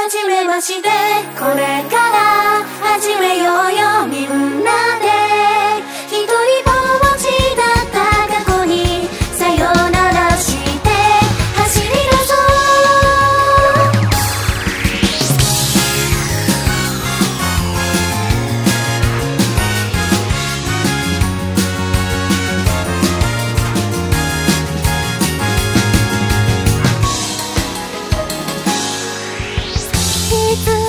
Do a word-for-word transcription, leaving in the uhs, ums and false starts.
初めまして、これから始めようよみんなで。一人ぼっちだった過去にさよならして走り出そう。いつ